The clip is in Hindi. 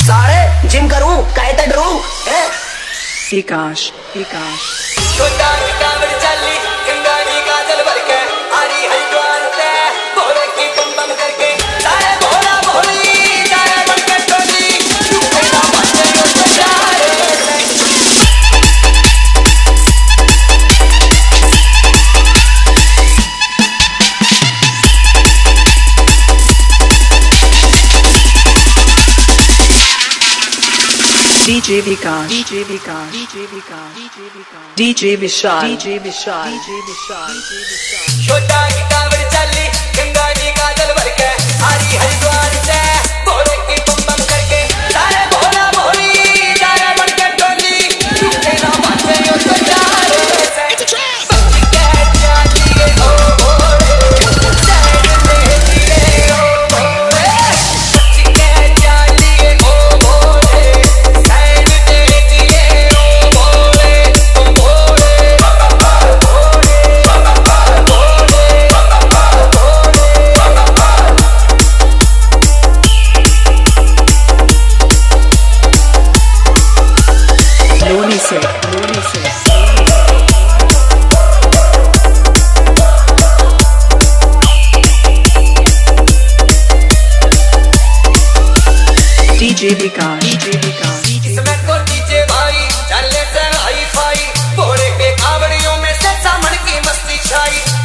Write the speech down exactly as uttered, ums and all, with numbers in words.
सारे जिम करूं कहते डरू है विकास विकास छोटा कावड़ चली गंगा जी का जल भर के हरी हरिद्वार से भोले की बम बम करके सारे भोला भोली सारे बनकर टोली तेरा बच्चे तो सारे DJ Vikas DJ Vikas DJ Vikas DJ Vikas DJ Vishal DJ Vishal DJ Vishal छोटा कावड़ चली गंगा जी का जल भर के हरी हरिद्वार से भोले की बम बम करके सारे भोला भोली सारे बनकर टोली तेरा बच्चे तो सारे बच्चे के जाती ओ भोले साइड में दिए ओ भोले बच्चे के जाती ओ भोले लोनी से लोनी से डीजे विकास डीजे विकास इसमें तो डीजे भाई चलने से हाई फाई भोले के कावड़ियों में से सामन की मस्ती छाई।